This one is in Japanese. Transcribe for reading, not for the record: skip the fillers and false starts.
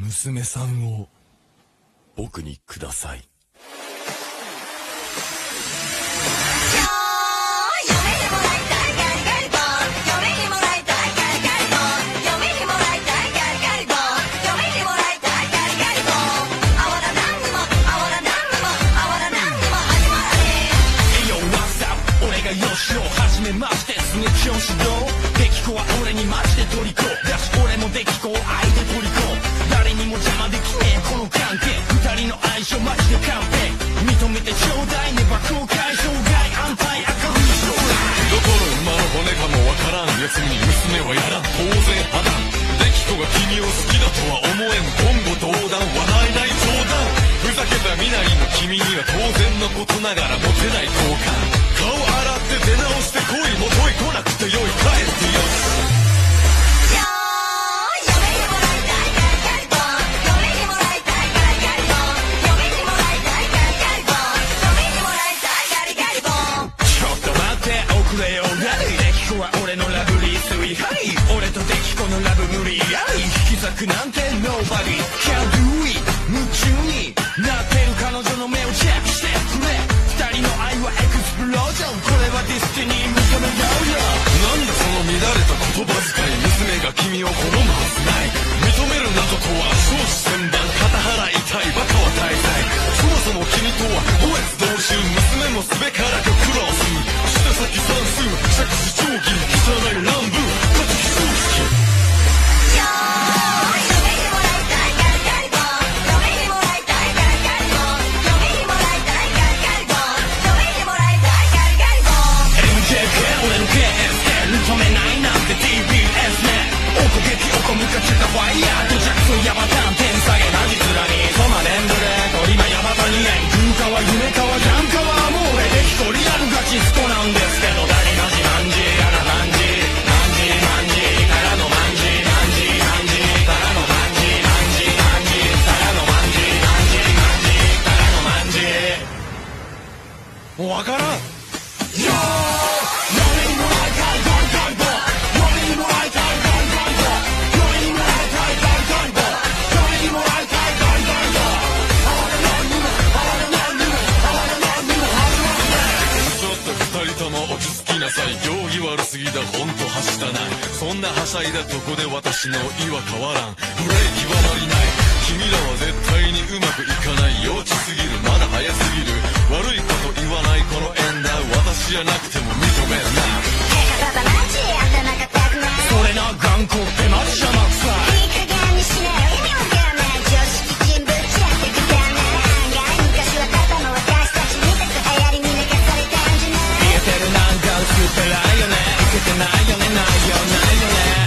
娘さんを僕にください。 はじめましてすぐ教師どデキコは俺にマジでトリコだし俺もデキコを愛でトリコ誰にも邪魔できねえこの関係二人の相性マジで完璧認めてちょうだいねば公開障害安泰明るい将来どこの馬の骨かもわからん奴に娘はやらん当然破談デキコが君を好きだとは思えん言語道断笑えない冗談ふざけた身なりの君には当然のことながらモテない好感顔洗って出直して恋もとい来なくてよい帰ってよし俺のラブリースイハイ俺とデキコのラブ無理やり引き裂くなんて Nobody can do it 夢中になってる彼女の目をチェックしてくれ二人の愛はエクスプロージョンこれはディスティニー認めようよなんだその乱れた言葉遣い娘が君を好むはずない認めるなどとは少子千万片腹痛いバカは大罪そもそも君とは五越同州娘もすべからく苦労する下先算数釈子定規汚い乱文家畜葬式認めないなんて TBS ねおこげきおこむかけたファイヤー土着とヤバタン天下げな実らにそま連続で鳥間ヤバタに空間は夢かはジャンかはもう俺できとリアルガチストなんですけど誰が自慢じやらなんじなんじなんじからのまんじなんじなんじからのまんじなんじなんじからのまんじなんじなんじからのまんじもうわからんよー行儀悪すぎだほんとはしたないそんなはしゃいだとこで私の意は変わらんブレーキはまりない君らは絶対にうまくいかない幼稚すぎるまだ早すぎる悪いこと言わないこの縁だ私じゃなくても認めんなそれな頑固ってマジ邪魔くさいいい加減にしなよ意味わかんない常識人ぶちやってくだね案外昔はただの私たちみたく流行りに流されたんじゃない言えてるなんか薄っぺらいよねいけてないよねないよないよね